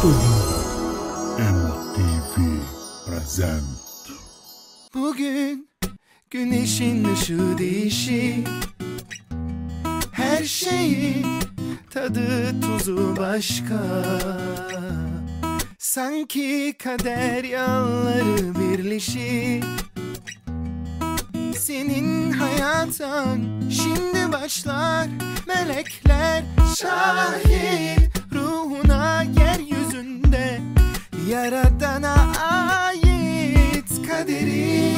MTV Present. Bugün güneşin ışığı değişik, her şeyin tadı tuzu başka. Sanki kader yolları birleşik. Senin hayatın şimdi başlar. Melekler şahit, ruhuna yeryüzünde Yaradana ait kaderi.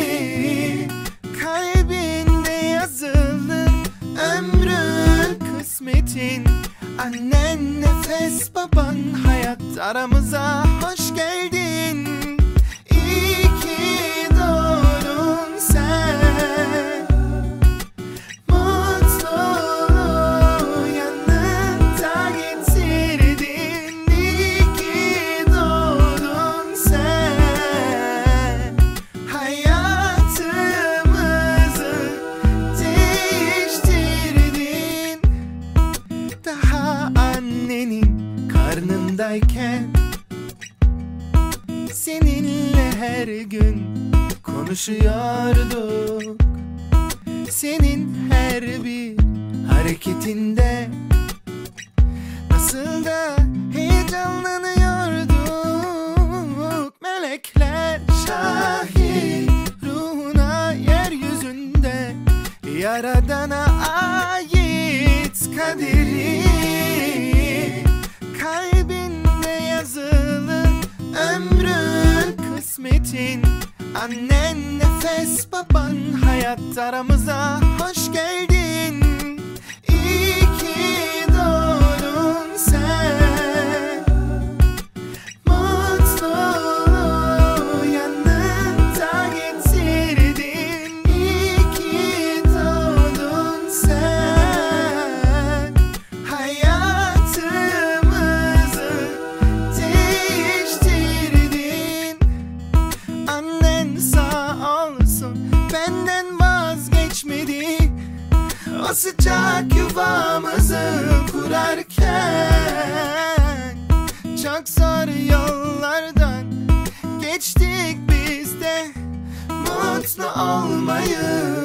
Kalbinde yazılı ömrün, kısmetin. Annen nefes, baban hayat, aramıza hoş geldin. İyi ki doğdun sen. Mutluluğu yanında getirdin. İyi ki doğdun sen. Hayatımızı değiştirdin. Daha annenin karnındayken seninle her gün konuşuyorduk. Senin her bir hareketinde nasıl da heyecanlanıyorduk. Melekler şahit, ruhuna yeryüzünde Yaradana ait kaderi. Kalbinde yazılı ömrün, kısmetin. Annen nefes, baban hayat, aramıza hoş geldin. İyi ki doğdun sen. Mutluluğu yanında getirdin. İyi ki doğdun sen. Hayatımızı değiştirdin. Annen sağ olsun, benden vazgeçmedi. O sıcak yuvamızı kurarken çok zor yollardan geçtik biz de. Mutlu olmayı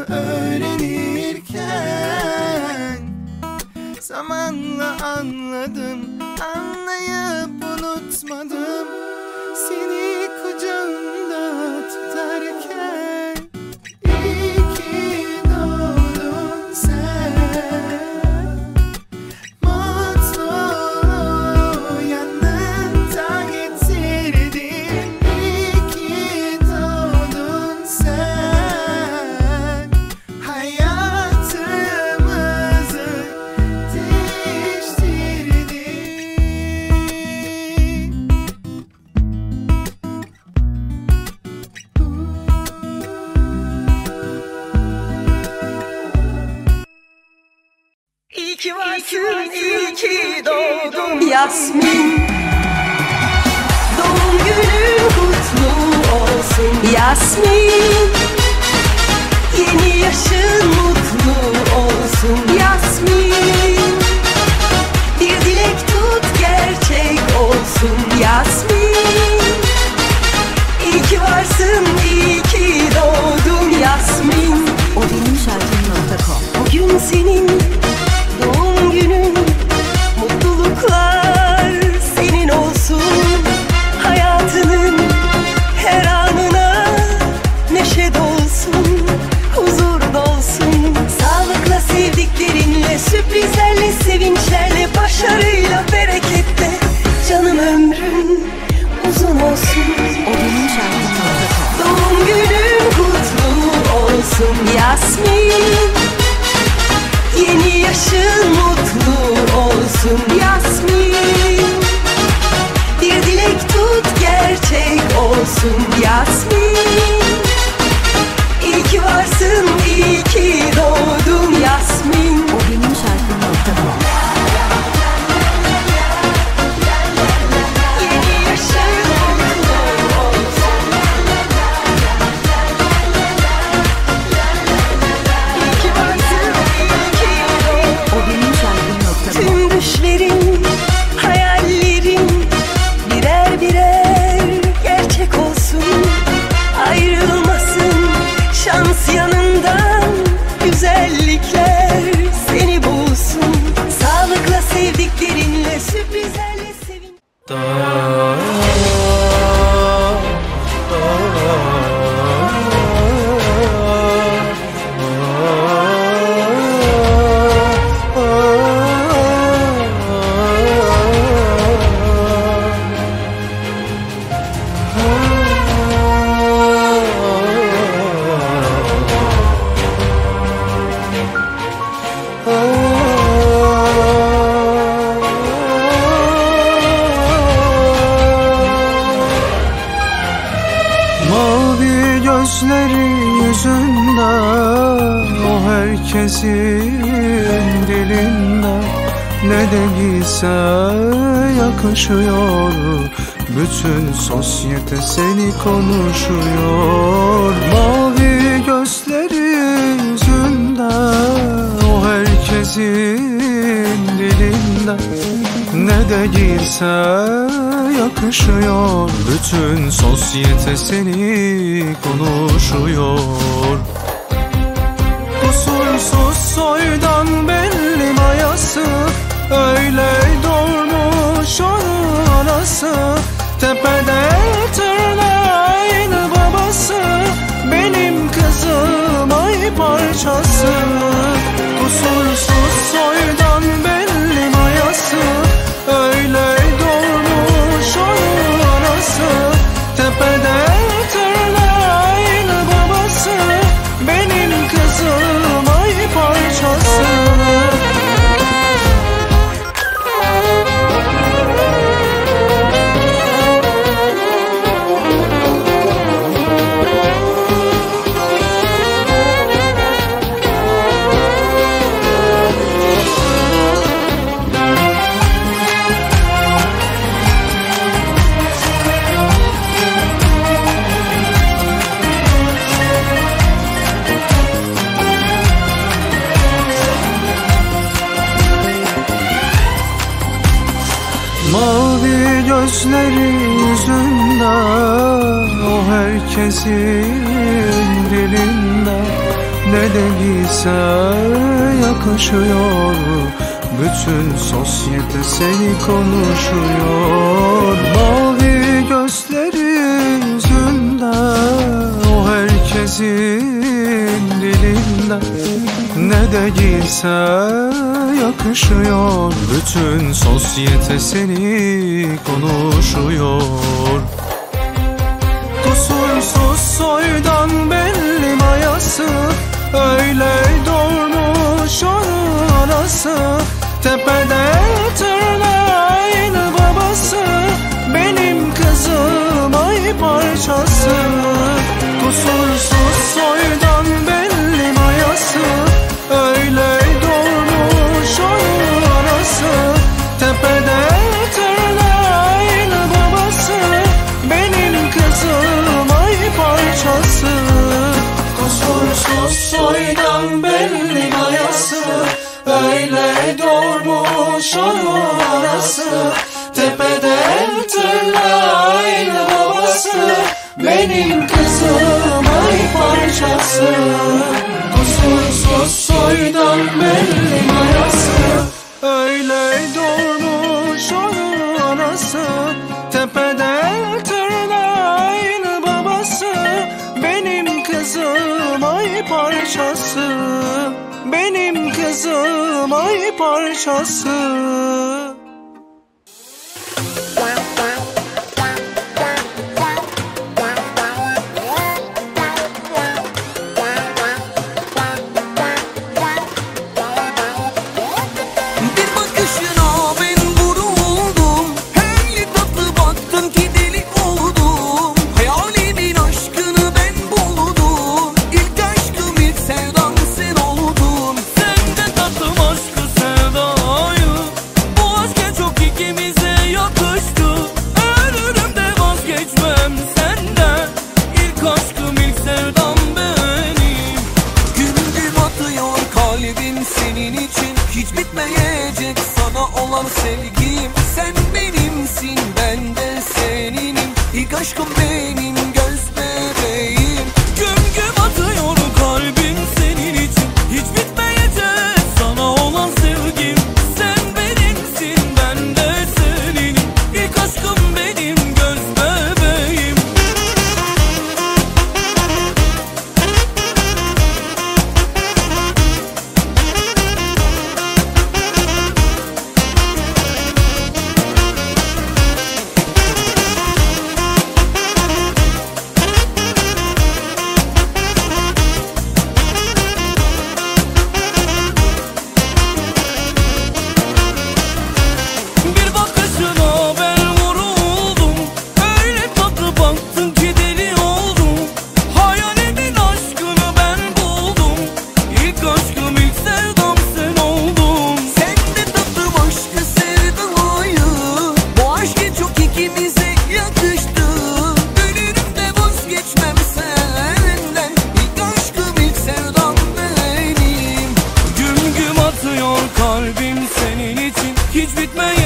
öğrenirken zamanla anladım, anlayıp unutmadım. Seni kucağımda tutarken iyi ki doğdun sen. Mutluluğu yanında getirdin. İyi ki doğdun sen. Hayatımızı değiştirdin. İyi ki varsın, iyi ki doğdun Yasmin, Doğum günün kutlu olsun Yasmin, Yeni yaşın mutlu olsun Yasmin, Bir dilek tut gerçek olsun Yasmin, İyi ki varsın, iyi ki doğdun Yasmin. O benim şarkım.com. Bugün senin doğum günün. Mutluluklar senin olsun. Hayatının her anına neşe dolsun, huzur dolsun. Sağlıkla, sevdiklerinle, sürprizlerle, sevinçlerle, başarıyla, bereketle. Canım ömrün uzun olsun. O benim şarkım.com. Doğum gözleri yüzünde, o herkesin dilinde. Ne de giyse yakışıyor, bütün sosyete seni konuşuyor. Mavi gözleri yüzünde, o herkesin dilinde. Ne de giyse yakışıyor, bütün sosyete seni konuşuyor. Kusursuz soydan belli mayası, öyle doğmuş onun anası. Tepede tırnağıyla babası, benim kızım ay parçası. Kusursuz soydan belli mayası, öyle doğmuş onun anası. Tepede tırnağıyla babası, benim kızım ay parçası. Mavi gözleri yüzünde, o herkesin dilinde. Ne de giyse yakışıyor, bütün sosyete seni konuşuyor. Mavi gözleri yüzünde, o herkesin dilinde. Ne de giyse yakışıyor, bütün sosyete seni konuşuyor. Kusursuz soydan belli mayası, öyle doğmuş onun anası. Tepede tırnağıyla babası, benim kızım ay parçası. Kusursuz soydan belli mayası, öyle doğmuş onun anası. Tepede tırnağıyla babası, benim kızım ay parçası. Kusursuz soydan belli mayası, öyle doğmuş onun anası. Tepede tırnağıyla babası, benim kızım ay parçası. Kusursuz soydan belli mayası, öyle doğmuş onun anası. Tepede tırnağıyla babası, benim kızım ay parçası. Benim kızım ay parçası.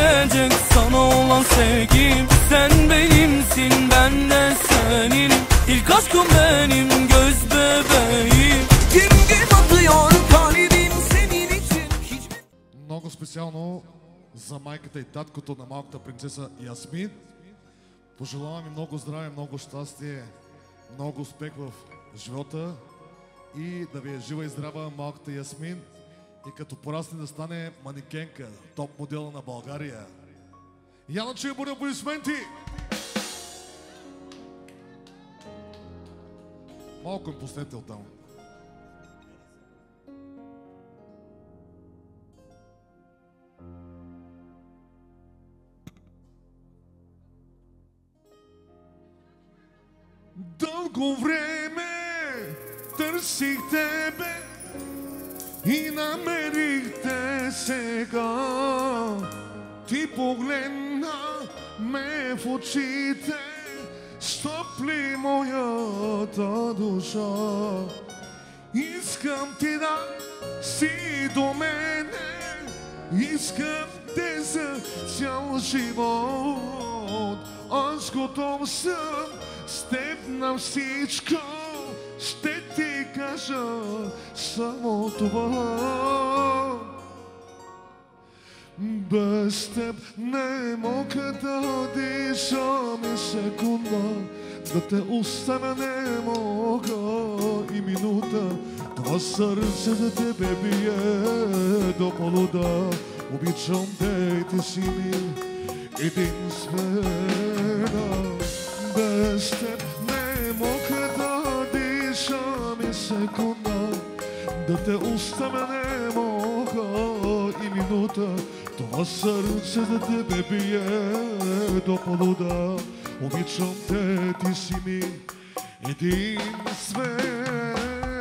bitmeyecek sana olan sevgim. Sen benimsin, ben de senin. İlk aşkım benim, göz bebeğim. Güm güm atıyor kalbim senin için. Много специално за майката и таткото на малката принцеса Ясмин. Пожелавам ви много здраве, много щастие, много успех в живота и да ви е жива и здрава малката Ясмин. И като порасне да стане манекенка, топ модела на България. Я чуя буря аплодисменти! Малко им пуснете оттам. Дълго време търсих тебе и намерих те сега. Ти погледна ме в очите, стопли моята душа. Искам ти да си до мене, искам те за цял живот. Аз готов съм с теб на всичко, ще ти кажа само това. Без теб не мога да дишам и секунда, да те оставя не мога и минута. Това сърце за тебе бие до полуда. Обичам те и ти си ми единствена. Без теб не мога да дишам и секунда, да те оставя не мога и минута. Това сърце за тебе бие до полуда. Обичам те, ти си ми единствен.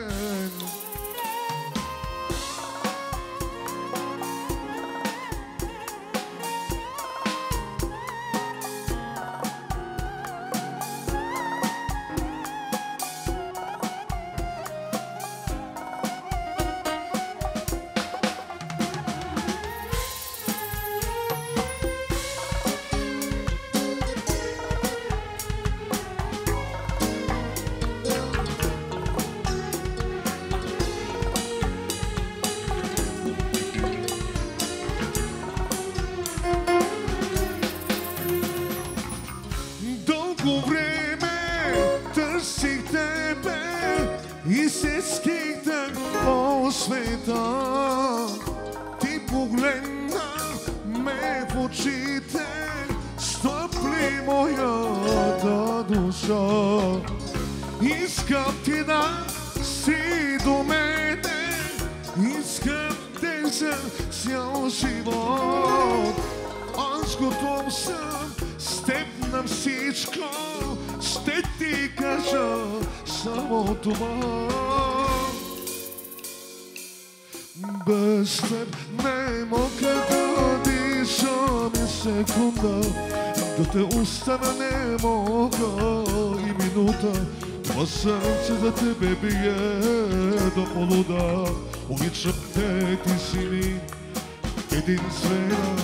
И се скитах по света. Ти погледна ме в очите, стопли моята душа. Искам ти да си до мене, искам те за цял живот. Аз готов съм с теб на всичко, ще ти кажа само това. Без теб не мога да дишам и секунда, да те оставя не мога и минута. Това сърце за тебе бие до полуда. Обичам те, ти си ми единствена.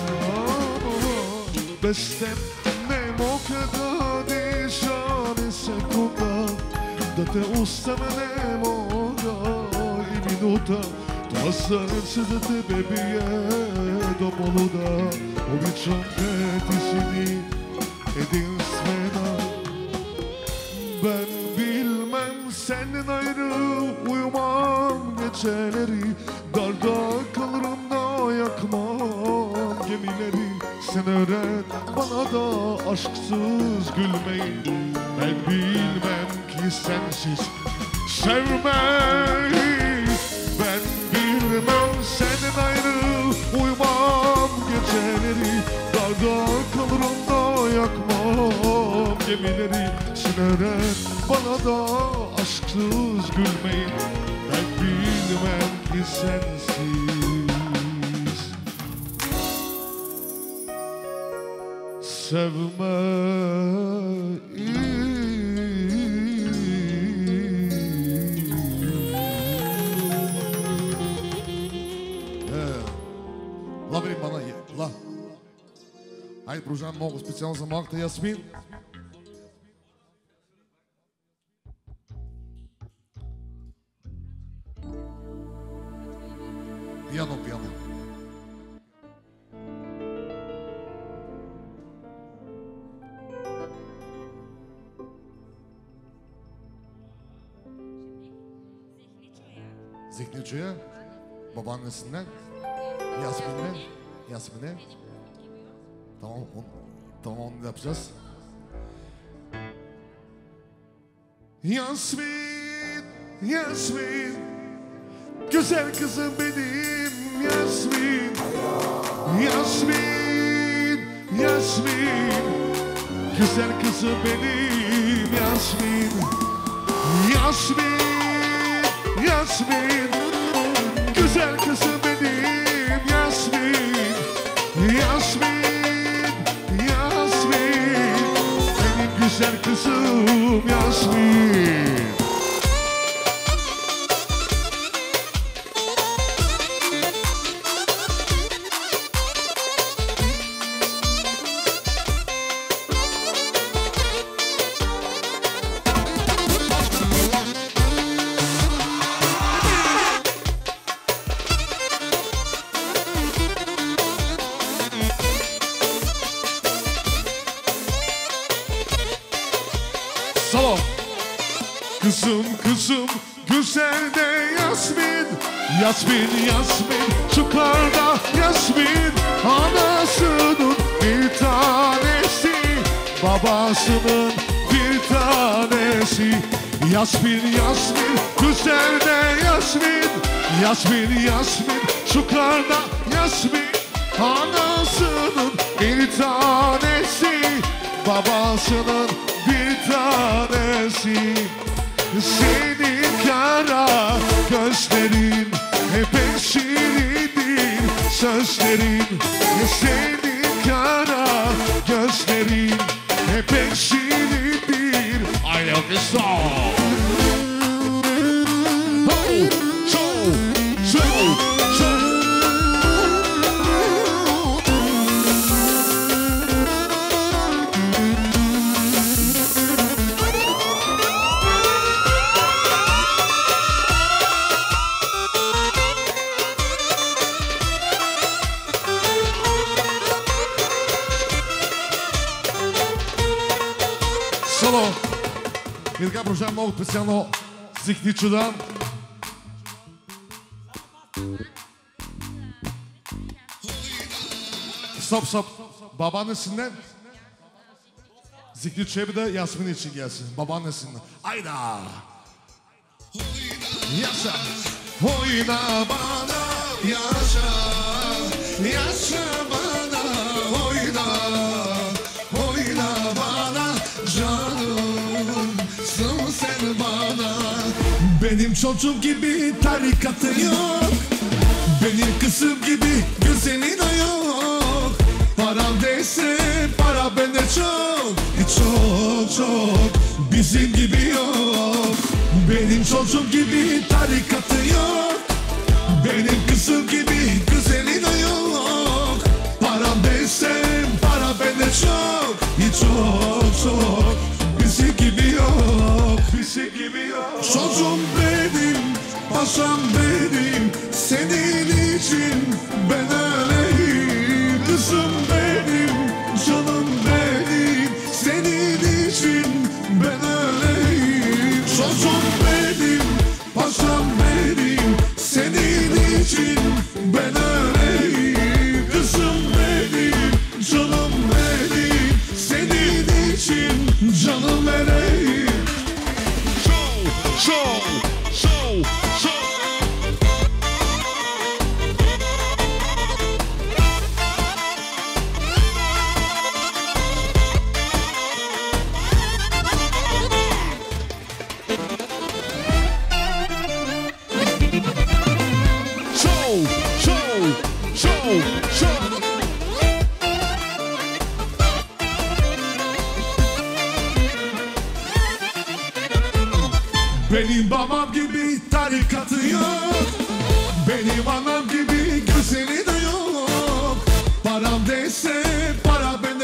Без теб не мога да дишам и секунда, да те оставя не мога и минута. Това сърце за тебе бие до полуда. Обичам те, ти си ми единствena. Ben bilmem senden ayrı uyumam geceleri. Darda kalırım da yakmam gemileri. Sen öğret bana da aşksız gülmeyi. Ben bilmem ki sensiz sevmeyi. Ben bilmem senden ayrı uyumam geceleri. Darda kalırım da yakmam gemileri. Sen öğret bana da aşksız gülmeyi. Ben bilmem ki sensiz sevmeyi. La verin bana ye. La. Айде, продължавам много специално за малката Ясмин. Пиано. Zihni çuya, babaannesinden, Yasmin'e. Tamam onu yapacağız. Yasmin, güzel kızım benim Yasmin. Güzel kızım benim Yasmin. Güzel kızım benim Yasmin. Benim güzel kızım Yasmin. Kızım güzel de Yasmin çukurda Yasmin anasının bir tanesi, babasının bir tanesi. Yasmin güzel de Yasmin çukurda Yasmin anasının bir tanesi, babasının bir tanesi. Senin kara gözlerin pek şirindir sözlerin. Senin kara gözlerin pek şirindir. I love this song. И така продължавам много специално Зихни чуда. Стоп. Babaannesinden Zihni Çebi de Yasmin için gelsin. Babaannesinden. Ayda. Yaşa. Oyna bana yaşa. Yaşa bana oyna. Oyna bana canım. Sen bana. Benim çocuğum gibi tarikatı yok. Benim kızım gibi güzelin o yok. Param değilse para bende çok. Çok bizim gibi yok. Benim çocuğum gibi tarikatı yok. Benim kızım gibi güzelin o yok. Param değilse para bende çok. Çok bizi gibi yok. Çocuğum benim, paşam benim. Senin için ben öleyim. Kızım benim, canım benim. Senin için ben öleyim. Çocuğum benim, paşam benim. Senin için ben öleyim. Kızım benim, canım benim. Senin için canım vereyim. Benim babam gibi tarikatı yok. Benim anam gibi güzeli de yok. Param değilse para bende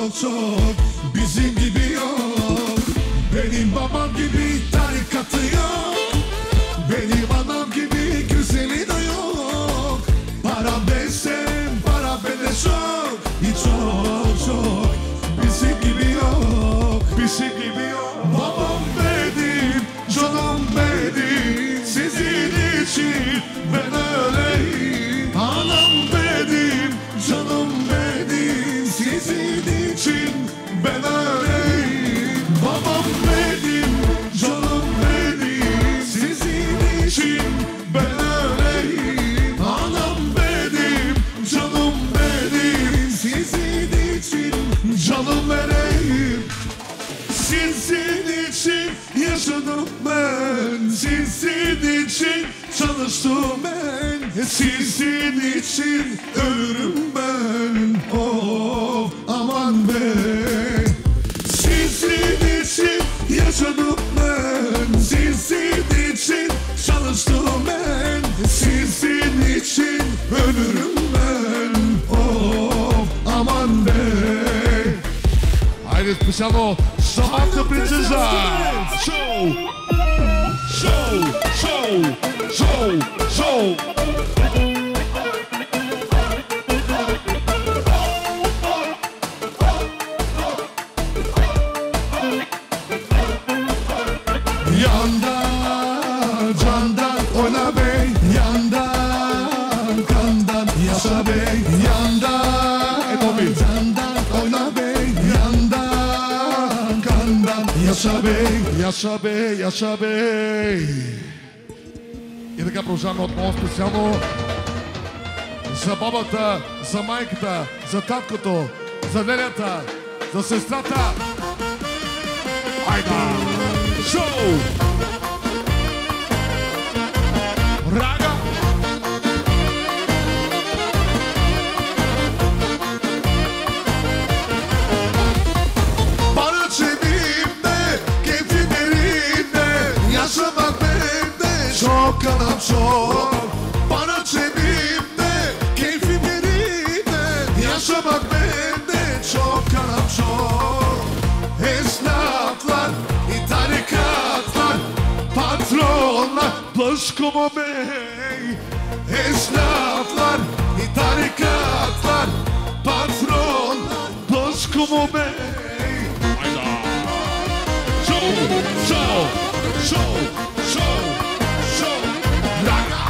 çok çok bizim gibi yok. Benim babam gibi tarikatı yok. Benim anam gibi güzeli de yok. Para desem para bende çok. Çok çok bizim gibi yok. Bizim gibi yok. Babam benim, canım benim. Sizin için ben öleyim. Anam benim, canım benim. Sizin için ben öleyim. Babam benim, canım benim. Sizin için ben öleyim. Anam benim, canım benim. Sizin için canım vereyim. Sizin için yaşadım ben. Sizin için çalıştım ben. Sizin için ölürüm ben. Oh aman be. Sizin için yaşadım ben. Sizin için çalıştım ben. Sizin için ölürüm ben. Oh aman be. Haydi specijalno Samantha Princesa. Show, show, show, show, show. Yandan, candan oyna bey. Yandan, kandan yaşa bey. Yandan, candan oyna bey. Yandan, kandan yaşa bey. Yaşa bey, yaşa bey. И така продължаваме отново специално за бабата, за майката, за таткото, за ненята, за сестрата. Айде! Шоу! Рага! Bana cebimde, keyfimlerinde, yaşamak bende çok kanam çok. Bana cebimde, keyfimlerinde, yaşamak bende çok kanam çok. Esnaflar, tarikatlar, patronlar, Blaşkomo Bey. Esnaflar, tarikatlar, patronlar, Blaşkomo Bey. Show, show, show, show, show. Raga.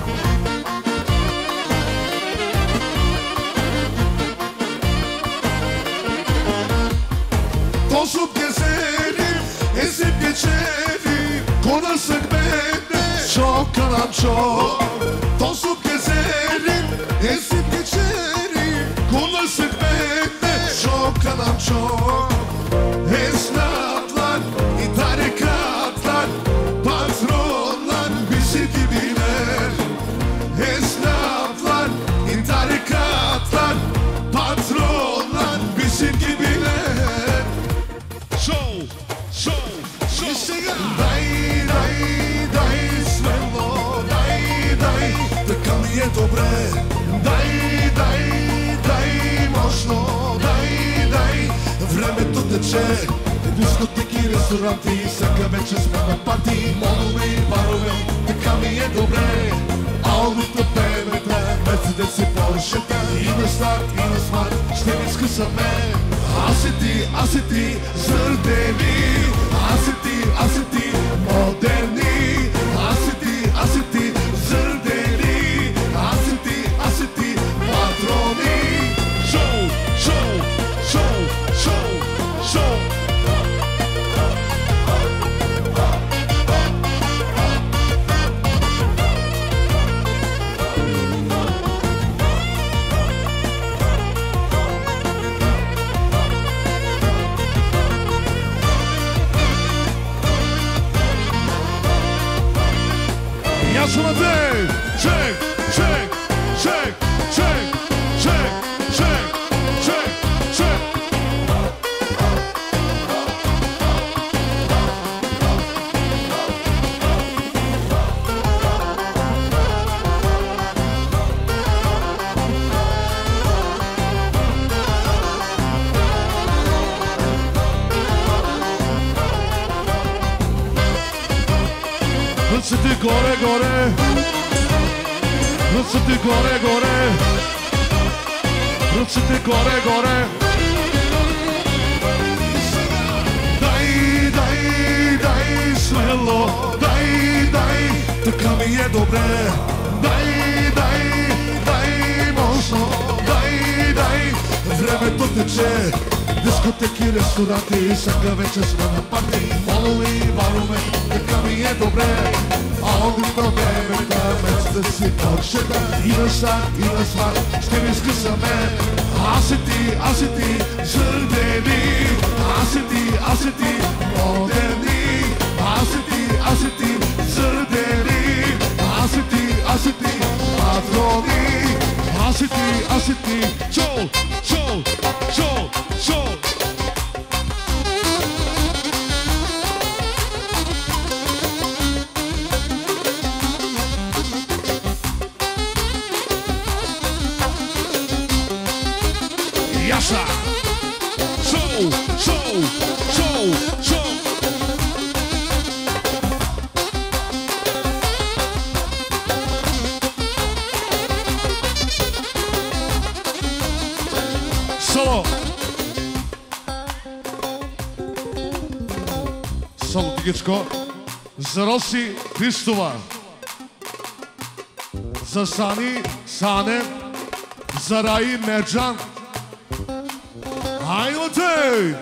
Tosup gezerim, ezip geçerim. Konuşsak bende çok kanam çok. Tosup gezerim, ezip geçerim. Konuşsak bende çok kanam çok. Esnaflar, tarikatlar, patronlar bizi gibiler. Esnaflar, tarikatlar, patronlar bizim gibiler. Show, show, show. Daj, daj, daj smelo, daj, daj, така ми е добре. Дай, дай, дай мощно, дай, дай, времето тече. Дискотеки, ресторанти, всяка вечер сме на парти. Монове и барове, така ми е добре. Аудита, БМВ-та, Мерцедеси, Поршета. И на старт, и на смарт, ще ми скъсаме. Аз и ти, зърдени. Аз и ти, модерни. Аз и ти, зърдени. Аз и ти, патрони. Шоу, шоу, шоу, шоу, шоу. Ръцете горе, горе. Ръцете горе, горе. Ръцете горе, горе. Дай, дай, дай смело. Дай, дай, така ми е добре. Дай, дай, дай мощно. Дай, дай, времето тече. Дискотеки, ресторанти, всяка вечер сме на парти. Фолови, варове, така ми е добре. А огнито времето, вместо да си почета. И на стар, и на смарт, ще ми скъсаме. Аз и ти, сърдени. Аз и ти, модерни. Аз и ти, сърдени. Аз и ти, патрони. Аз и ти, чол, чол, чол, чол. Яша! Шоу, шоу, шоу, шоу! Соло! Соло тигичко. За Роси Христова. За Сани Сане. За Раи Мерджан. Haydi!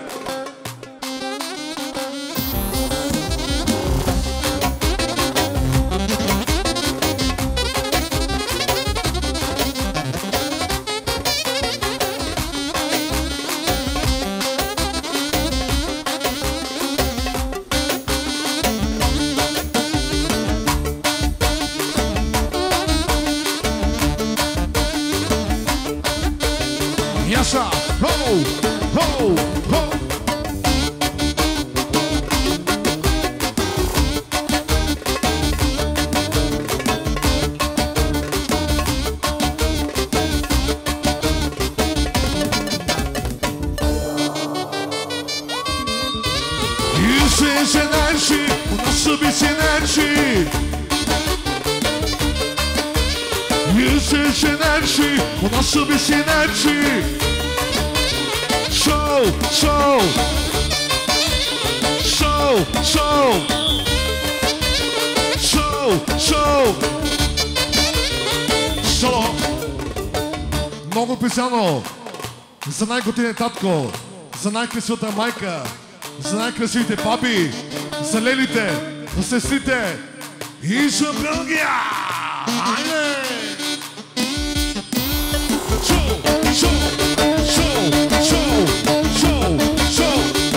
Yaşa! Ho! Ho! Ho! Yüzsüz enerji, bu nasıl bir sinerji? Yüzsüz enerji, bu nasıl bir sinerji? Show, show, show, show, show, show. Соло. Много специално за най-готиния татко, за най-красивата майка, за най-красивите папи, за лелите, за сестрите и за Белгия. Айде! Шоу, шоу, шоу, шоу, шоу, шоу.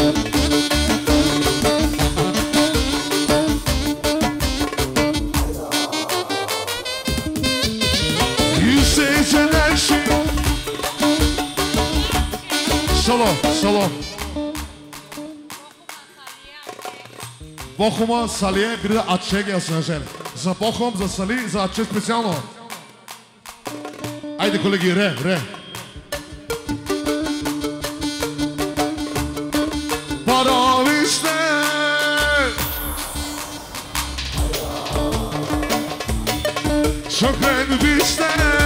Yüzsüz enerji. Соло, соло. Бохома, Салие, бiri de Atçı'ya gelsin Acer. За Бохом, за Сали, за Atçı специално. Айде, колеги, ре. Паровище! Şöhret bizlere.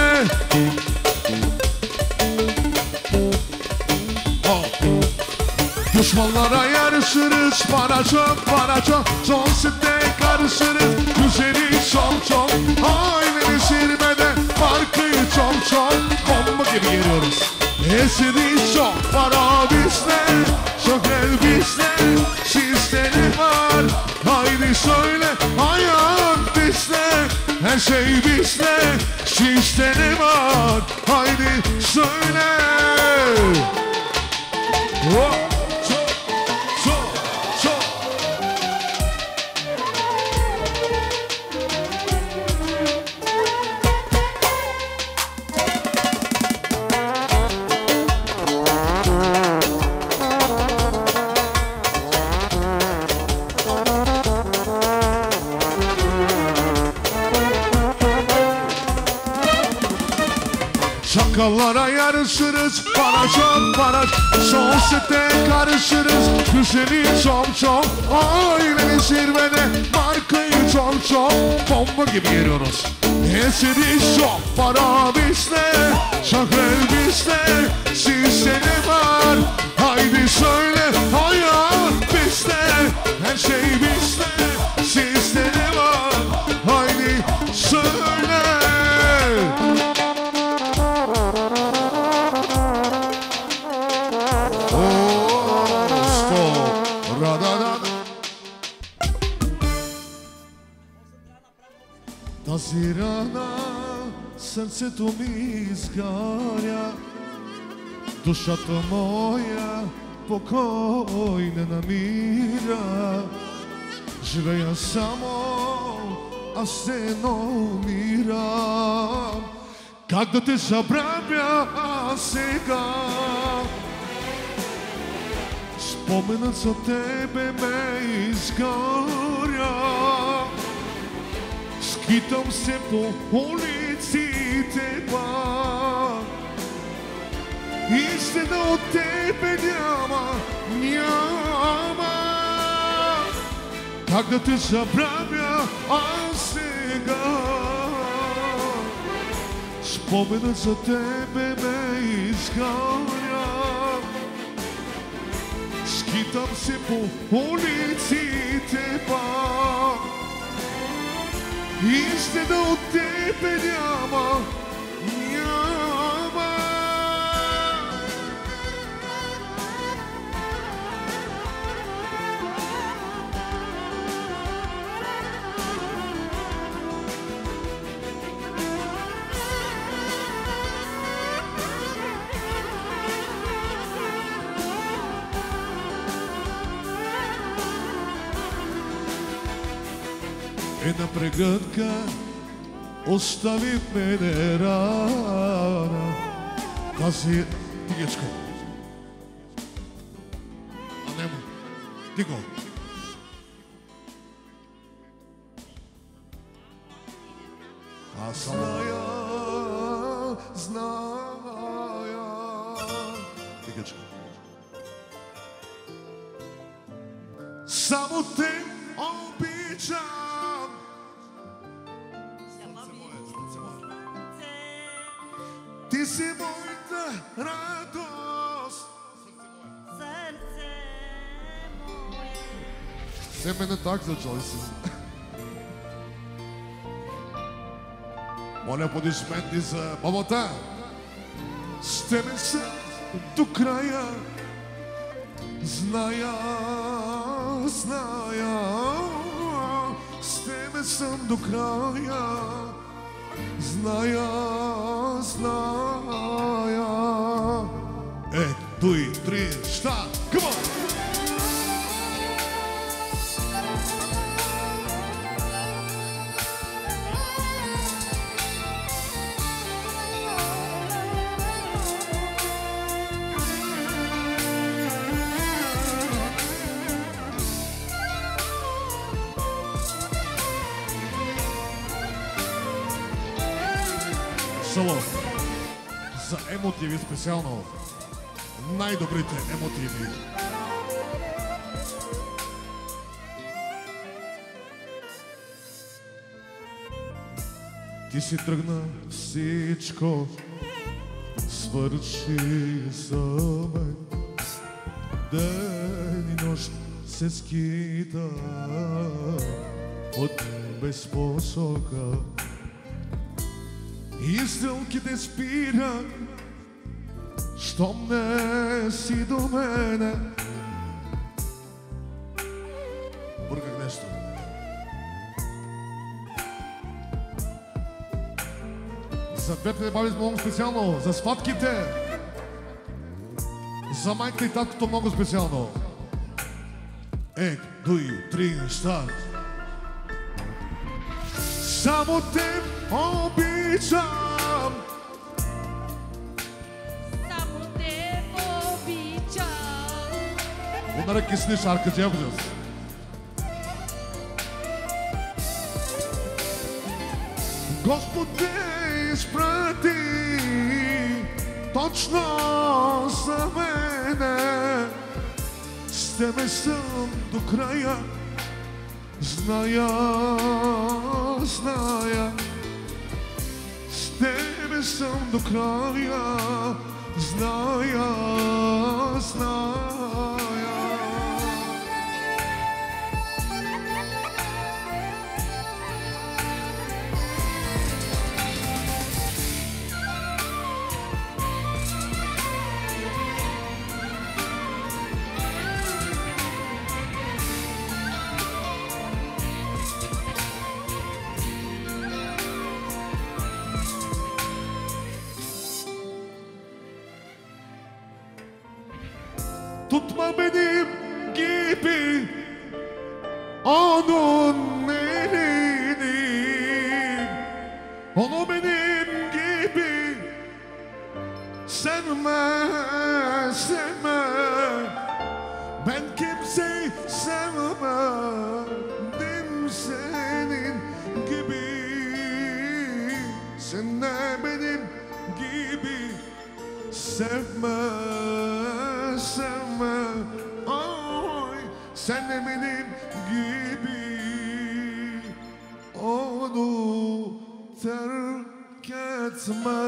Düşmanlara yarışırız, para çok, son sütte karışırız, güzeli çok, aileni zirvede, farkı çok, bomba gibi geliyoruz. Esiri çok, para bizde, şöhret bizde, sizleri var, haydi söyle, hayat bizde, her şey bizde, sizleri var, haydi söyle. Oh. Şakalara yarışırız, para çok, son sete karışırız, güzeli çok, aileni zirvede, markayı çok çok bomba gibi geliyoruz. Eseri çok para bizde, çok elbiste, sizde ne var? Haydi söyle, hayat bizde, her şey bizde, sizde ne var? Haydi söyle. Тази рана сърцето ми изгаря, душата моя покой не намира. Живея само, аз се едно умирам. Как да те забравя сега? Споменът за тебе ме изгаря. Скитам се по улиците пак. Истина от тебе няма. Как да те забравя сега? Споменът за тебе ме изгаря. Скитам се по улиците пак. Истина от тебе няма. Една прегръдка остави в мене рана. Тази тигичко. А немо. Тиго. Аз зная. Тигичко. Само те обичам. Ти си моята радост. Сърце мое. Все мене так за Джойси. Моля аплодисменти за бабата. С тебе съм до края. Зная. С тебе съм до края. Зная. Two, three, start. Come on. Соло. За емотиви специално. Най-добрите емотиви. Ти си тръгна, всичко свърши за мен. Ден и нощ се скита от без посока. И стрелките спират, щом не си до мене. Бърках нещо. За двете баби много специално, за сватките, за майката и таткото много специално. Дуй, три, старт. Само те обичам. Само те обичам. Bunlara kesin şarkıcı yapacağız. Господ те изпрати точно за мене. С тебе съм до края. Зная, зная, с тебе съм до края. Зная, зная. Tutma benim gibi onun elini, onu benim gibi sevme, sevme. Ben kimseyi sevmedim senin gibi. Sen de benim gibi sevme, sevme. Ay, sen de benim gibi onu terk etme.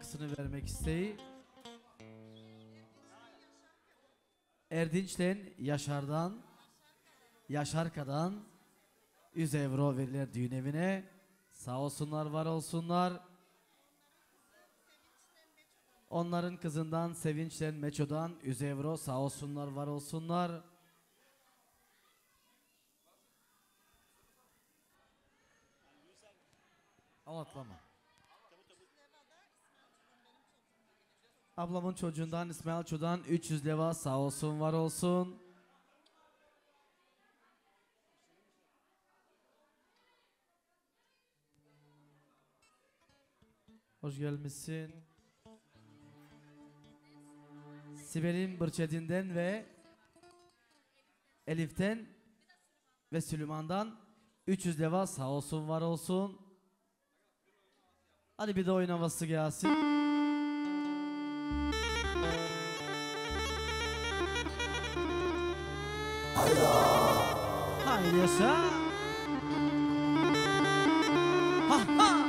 şarkısını vermek isteği. Erdinç'ten Yaşar'dan, Yaşarka'dan 100 euro verilir düğün evine. Sağ olsunlar, var olsunlar. Onların kızından Sevinç'ten Meço'dan 100 euro, sağ olsunlar, var olsunlar. Anlatlama. Ablamın çocuğundan İsmail Ço'dan 300 leva, sağ olsun, var olsun. Hoş gelmişsin. Sibel'in Bırçedin'den ve Elif'ten ve Süleyman'dan 300 leva, sağ olsun, var olsun. Hadi bir de oyun havası gelsin. Haydi yaşa. Ha ha.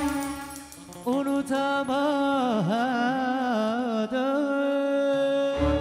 Unutamadım.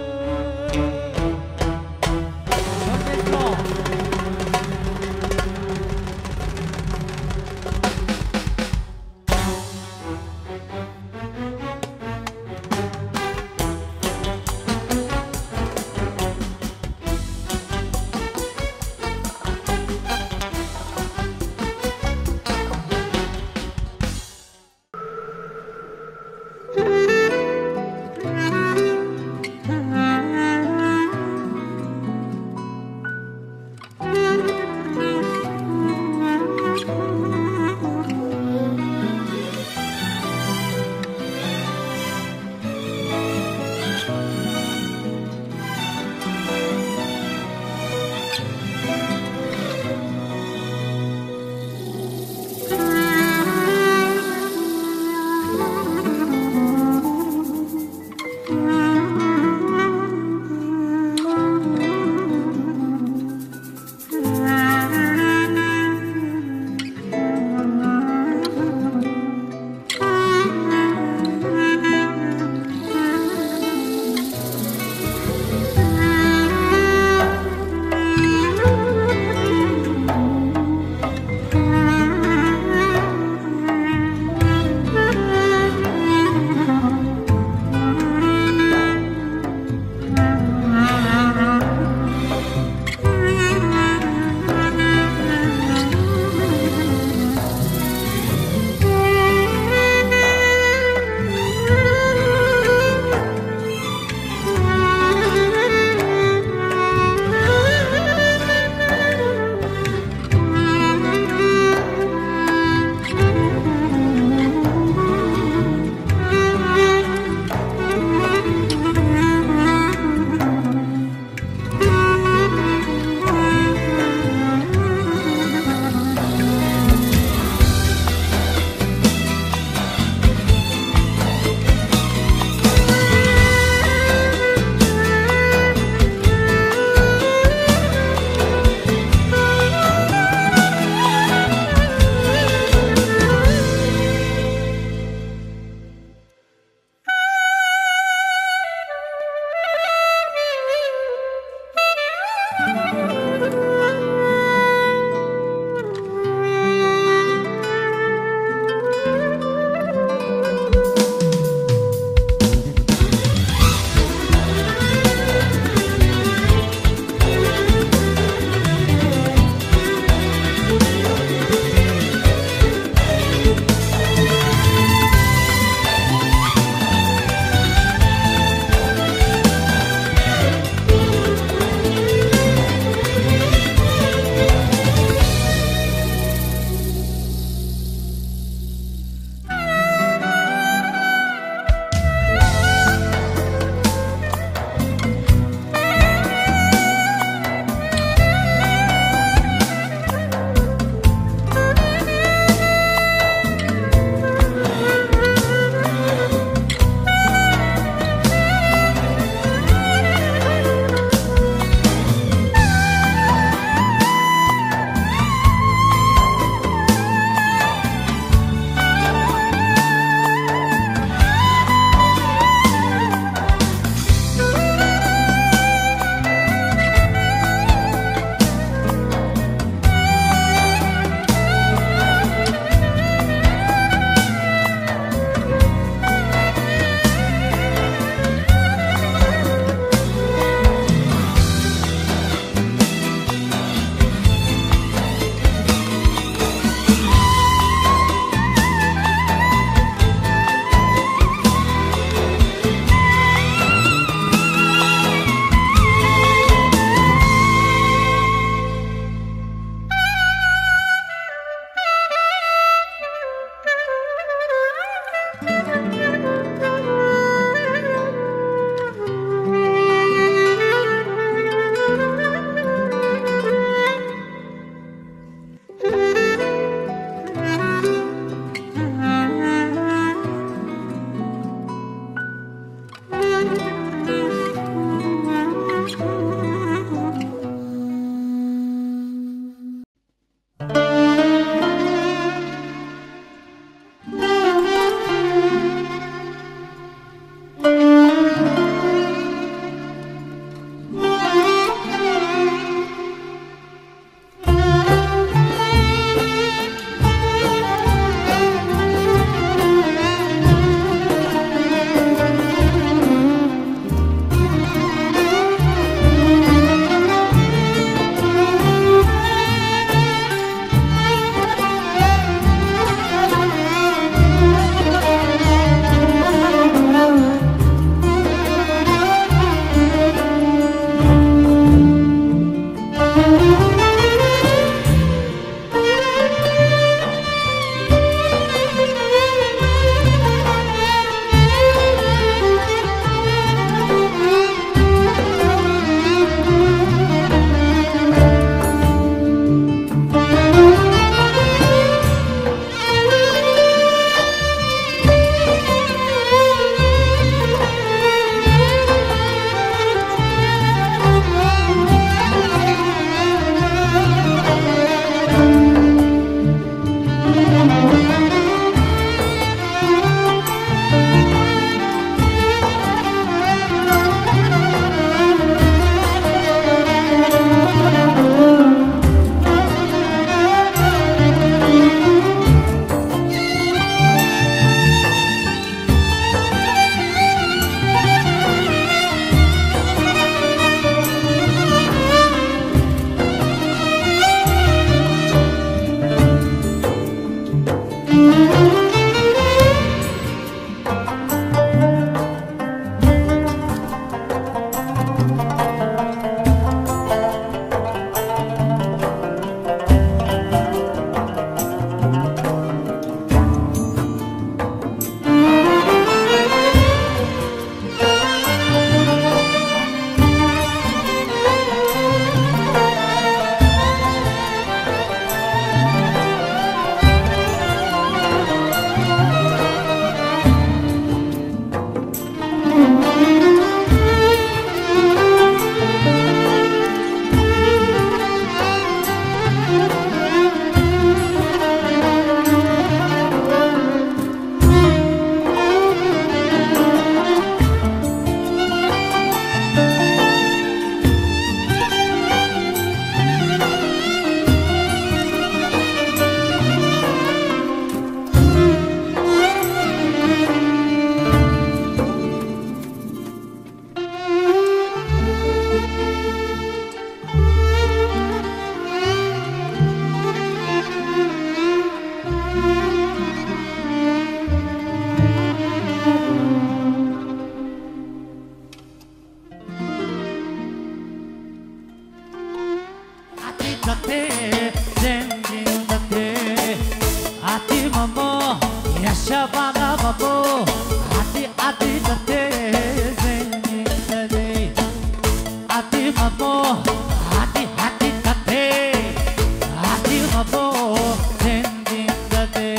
babo Ati ati tate Zengin tate Ati babo Ati ati tate Ati babo Zengin tate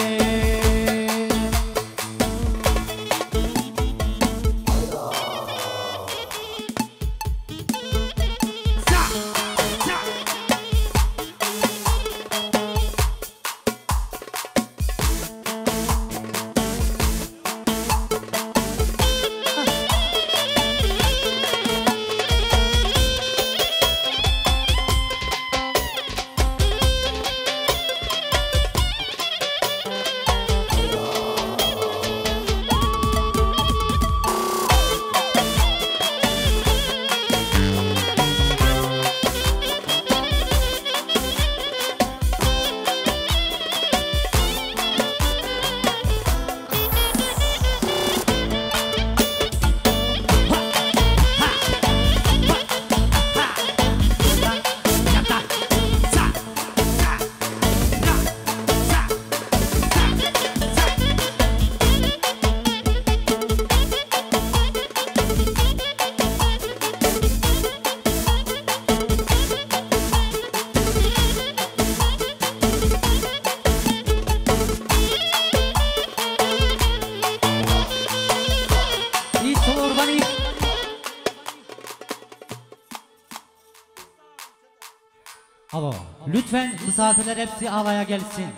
Alo, lütfen misafirler hepsi alaya gelsin.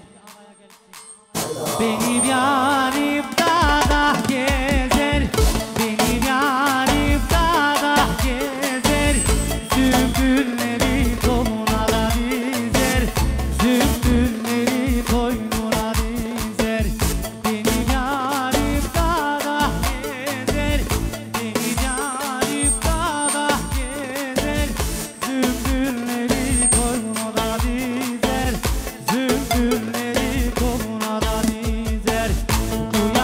Benim yarim dağda gezer, benim yarim dağda gezer, sümbülleri koluna da dizer, sümbülleri koynuna dizer. Benim yarim dağda gezer, benim yarim dağda gezer, sümbülleri koluna da dizer, sümbülleri koluna da dizer.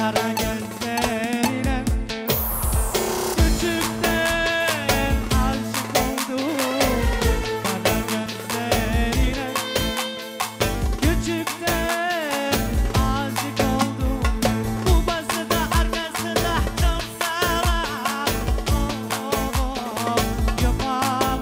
kara gözlerine küçükten aşık oldum. Kara gözlerine küçükten aşık oldum. Babası da arkası da çok sağlam. Yapamam.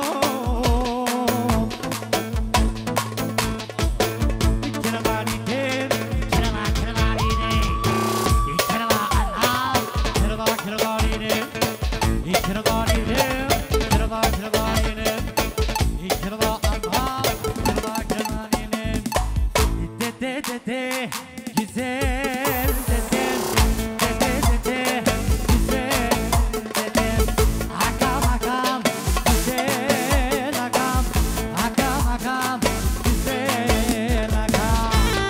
Dede güzel dedem, dede güzel dedem, akam akam güzel akam, akam akam güzel akam.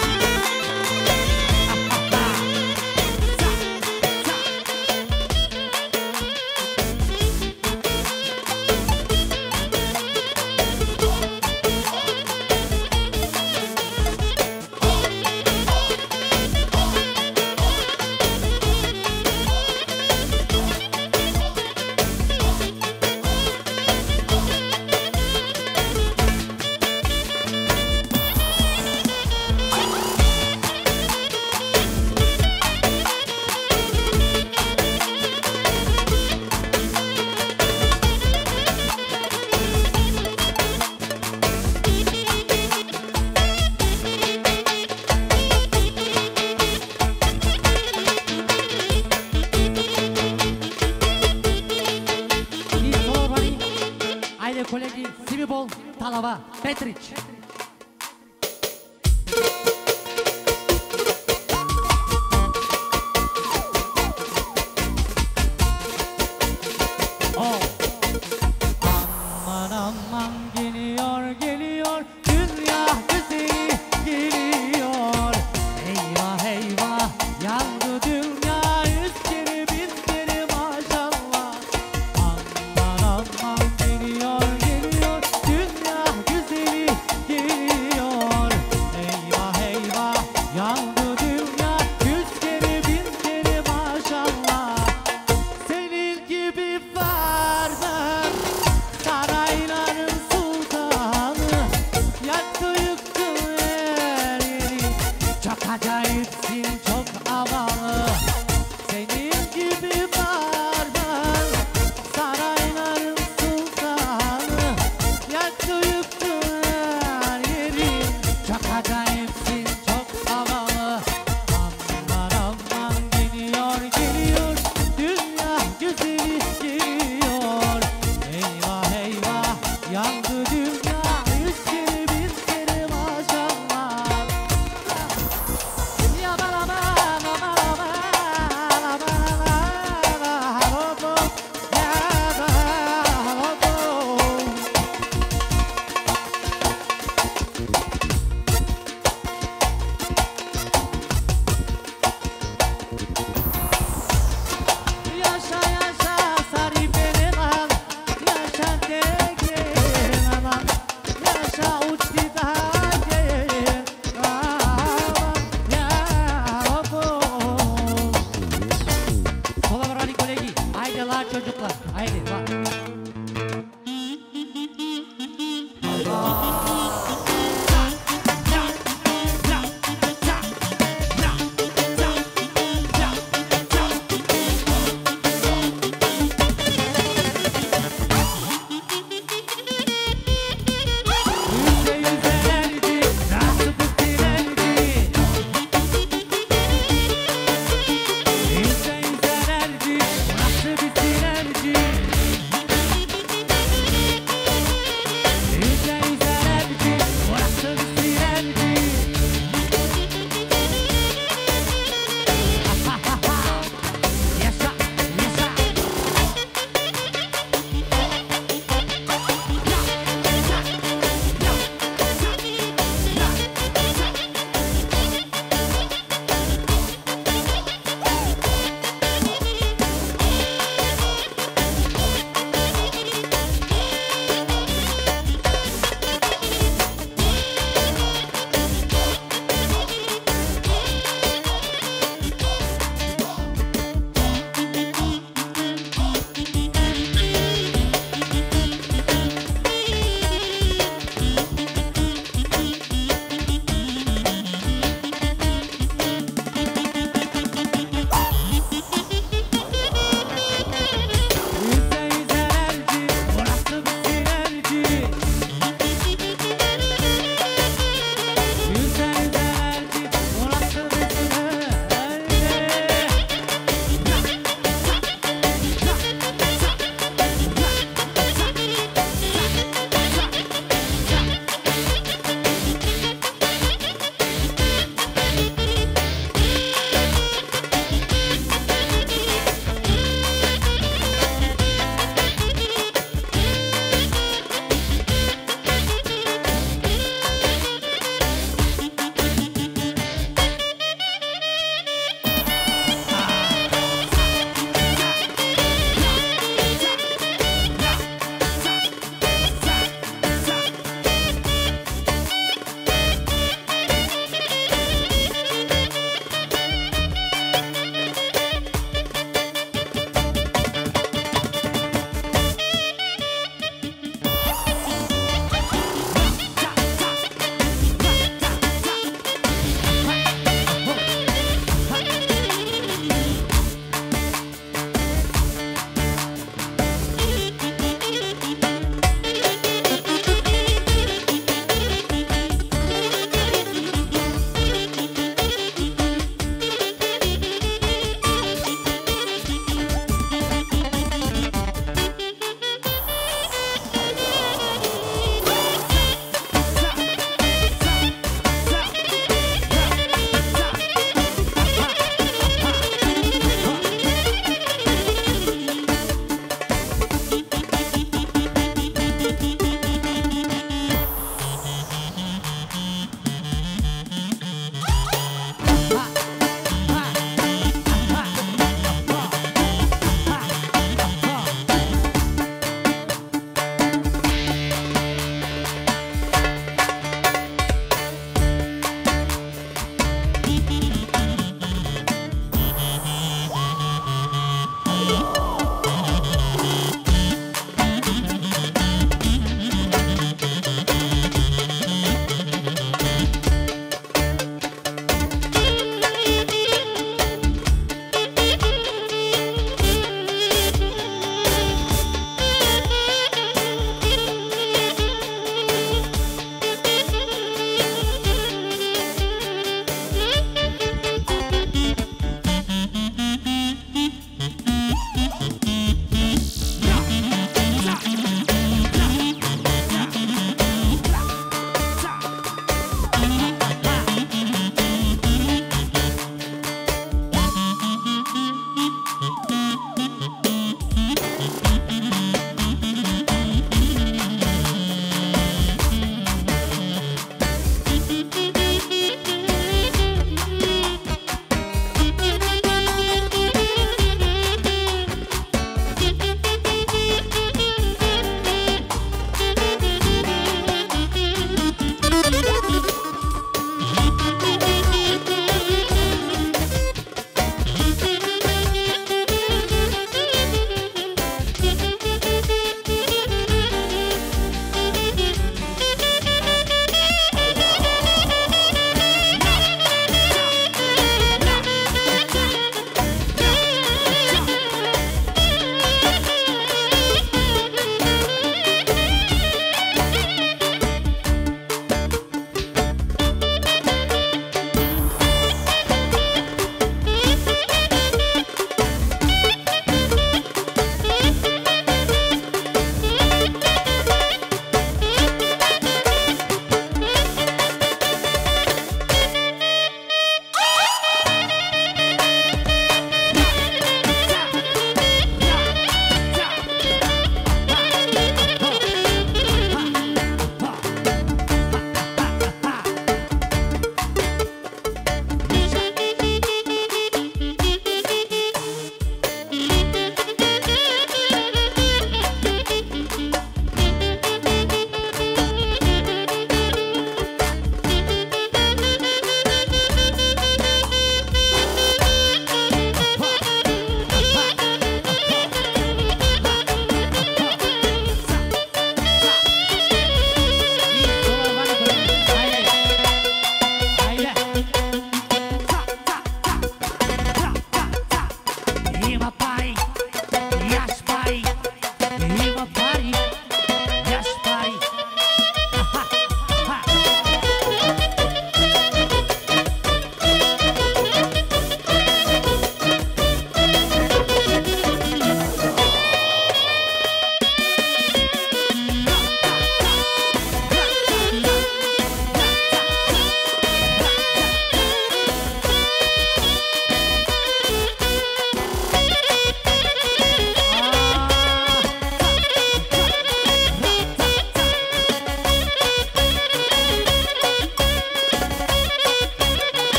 Kolegi Simibol Talava Petrić. Aman aman geliyor geliyor dünya güzeli geliyor. Eyvah eyvah yandı dünya yüz kere bin kere maşallah. Aman aman geliyor geliyor dünya güzeli geliyor. Eyvah eyvah yandı dünya yüz kere bin kere maşallah. Senin gibi vardı sarayların sultanı, yaktı yıktı her yeri. Çok acayipsin, çok havalı. Senin gibi vardı sarayların sultanı, yaktı yıktı her yeri. Çok acayipsin, çok havalı. Aman aman geliyor geliyor dünya güzeli geliyor. Eyvah eyvah yandı dünya yüz kere bin kere maşallah. Ya bana yaşa yaşa sarı berelan, yaşa degen aman, yaşa uçti dagen aman, ya Rabbim. Sola brani kolegi, haydi la çocuklar, haydi la. Yüze yüze erdi, nasıl bitirendi? Yüze yüze erdi, nasıl bitirendi?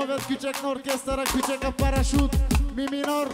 членове Кючек на оркестъра, Кючека парашут, ми минор.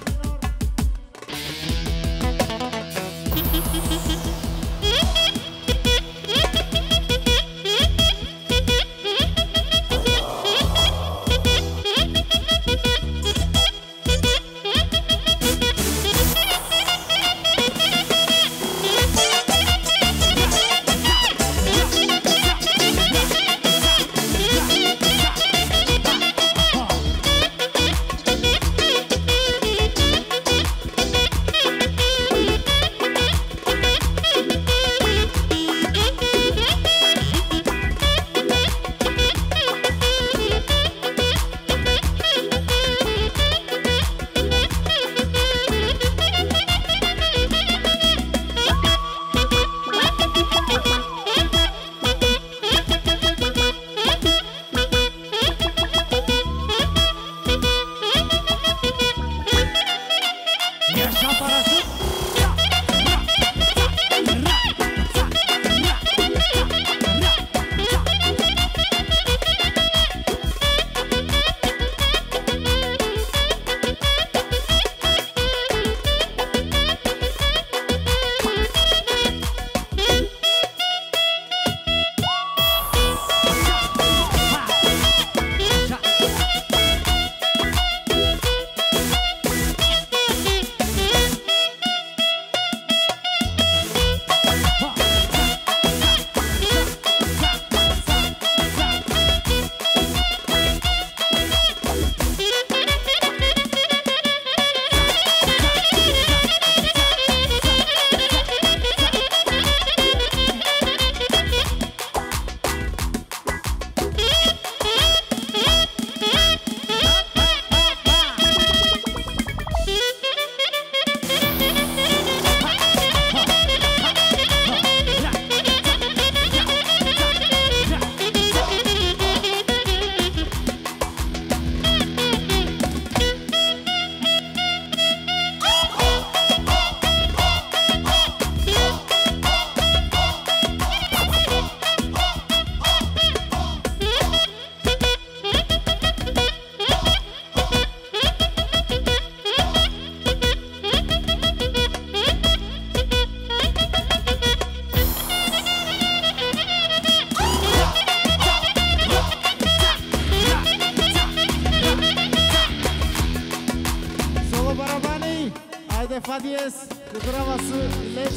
Фадиес, Кудравасы,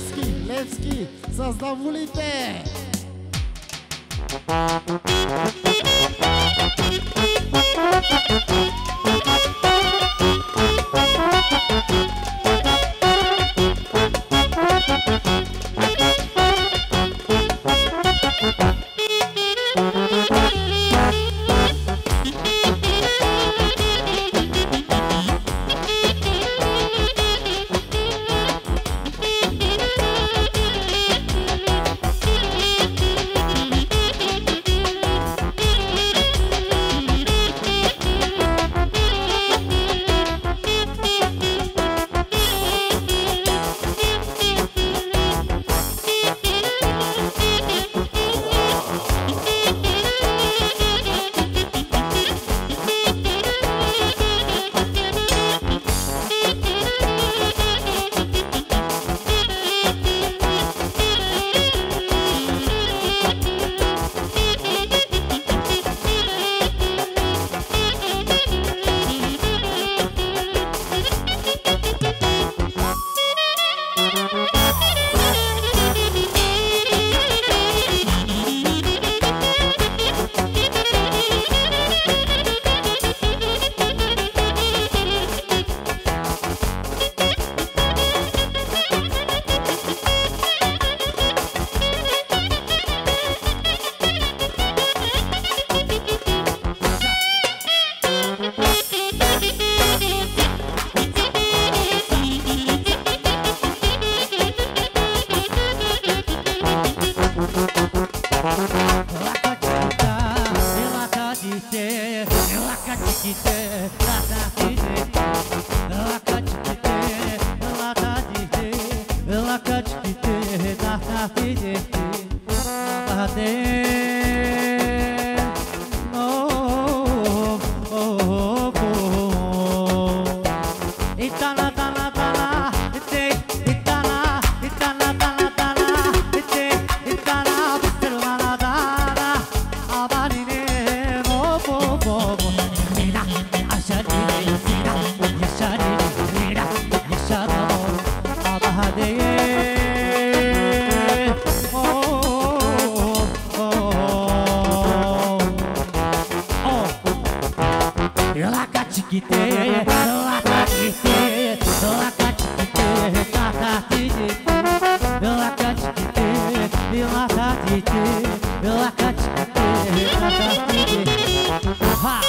Левски, создавулите! Oh Laca chiquite, laca chiquite, laca chiquite, laca chiquite, laca chiquite, laca chiquite, laca chiquite, laca chiquite. Ha!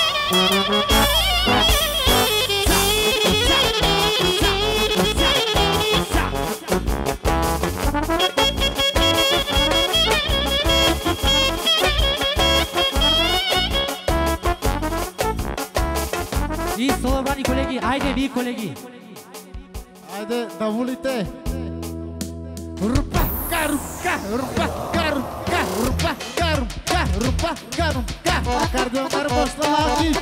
И соловани колеги, айде ви колеги. Айде да волите. Рупа, карупка, рупа, карупка, рупа, карупка, рупа, карупка. Акордеонар башлавачи.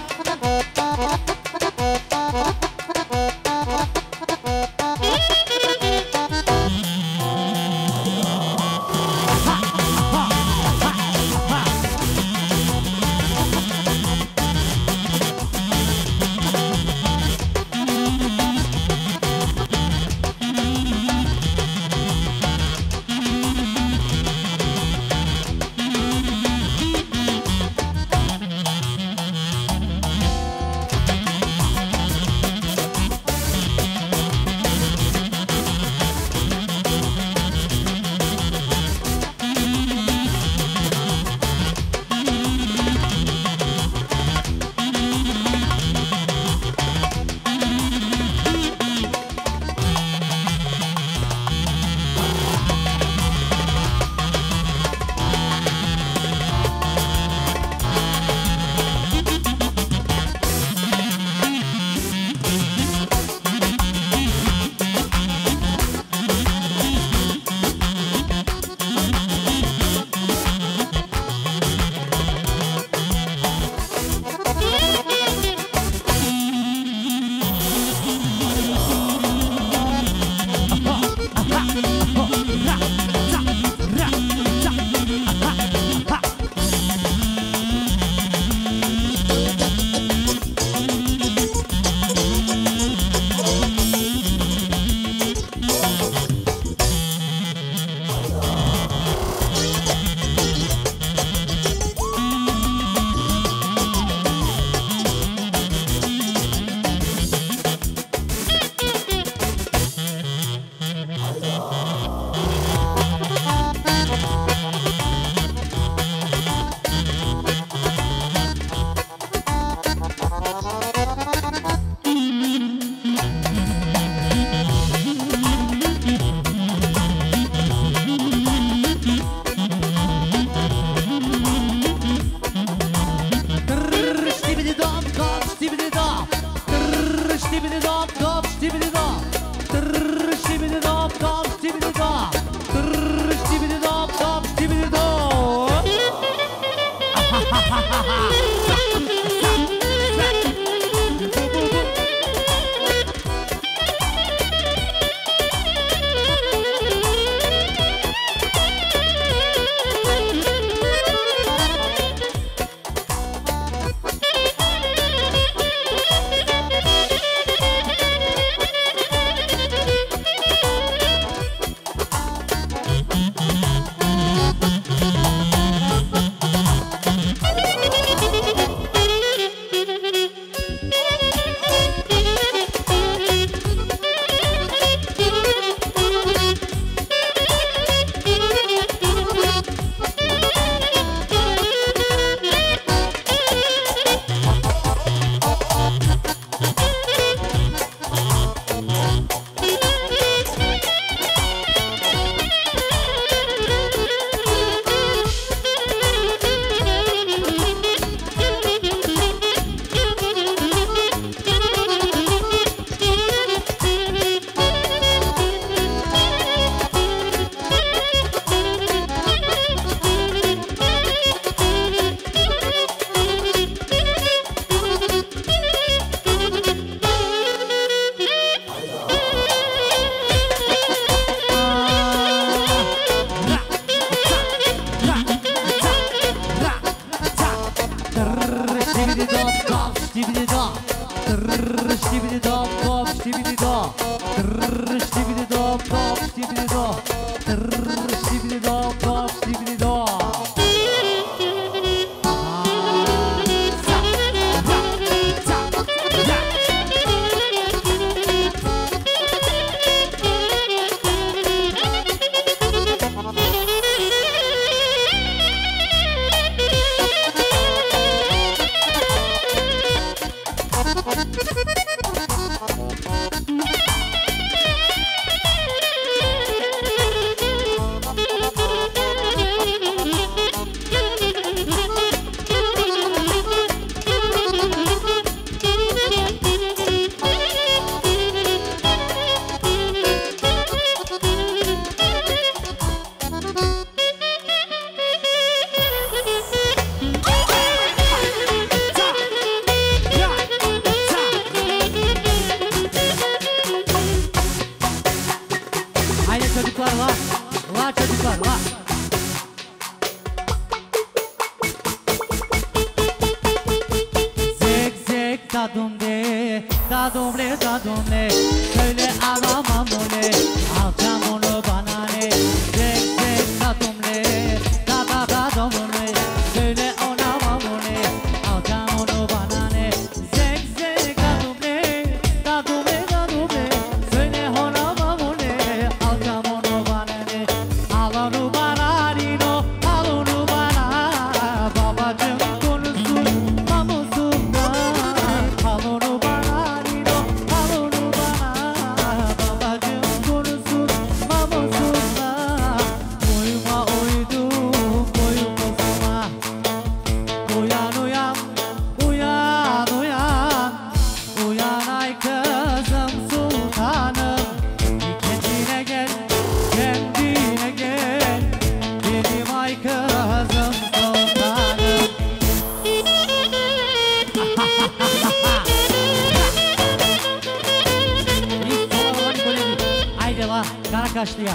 Karakaşlı'ya.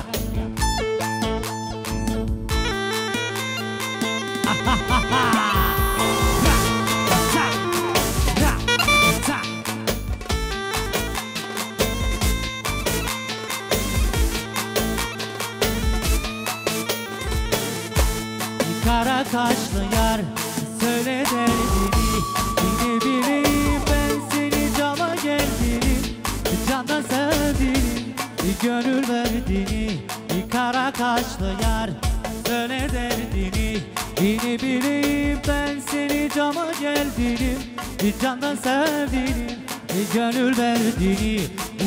Karakaşlı yar söyle derdini, yine bileyim ben seni cana geldiğini, candan sevdiğini, gönül verdiğini. Karakaşlı yar söyle derdini, yine bileyim ben seni cana geldiğini, candan sevdiğini, gönül verdiğini.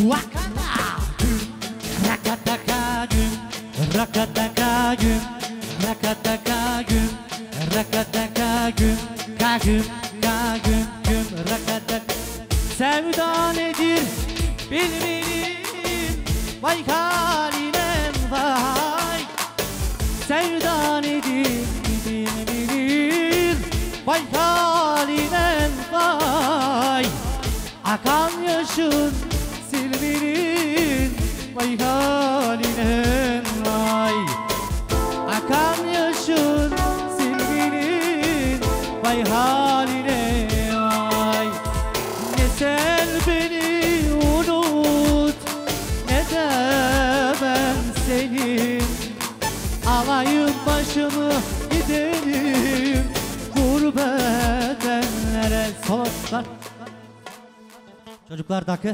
Rakataka güm, rakataka güm, rakataka güm, rakataka güm, kagüm, kagüm, güm, rakatak. Sevda nedir bilmedim, vay haline vay. Sevda nedir bilmedim, vay haline vay. Akan yaşın silmenin, vay haline vay. Akan yaşın silmenin, vay haline vay. Ne sen beni unut, ne de ben seni. Alayım başımı gidelim gurbetenlere. Solaklar. Çocuklar dakı.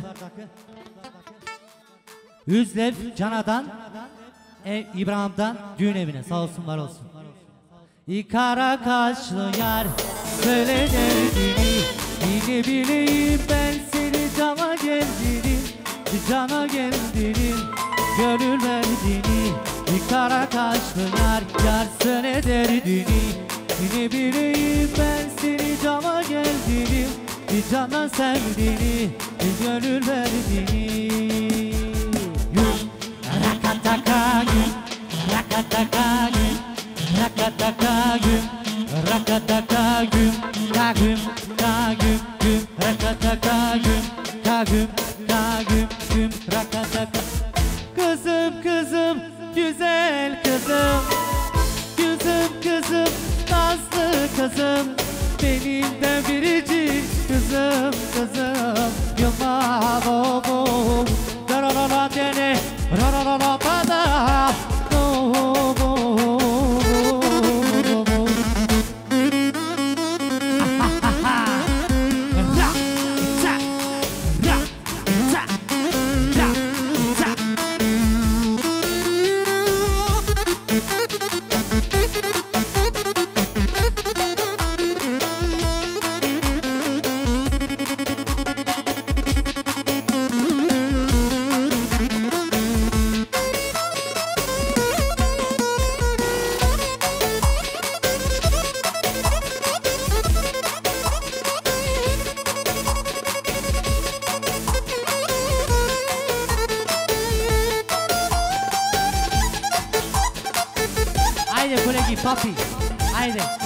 Üzlev Cana'dan, İbrahim'den düğün evine, sağ olsun var olsun. Karakaşlı yar söyle derdini, yine bileyim ben seni cana geldiğini, cana geldiğini, gönül verdiğini. Karakaşlı yar söyle derdini, yine bileyim ben seni cana geldiğini, cana sevdiğini, gönül verdiğini. Rakataka güm, rakataka güm, rakataka güm, rakataka güm, kagüm, kagüm, güm, rakataka güm, kagüm, kagüm, güm, rakataka. Kızım kızım, güzel kızım, güzüm kızım, nazlı kızım, benim de biricik kızım, kızım. Yılma bobo, dararara dene, rararara bada, bobo. Papi. Haydi.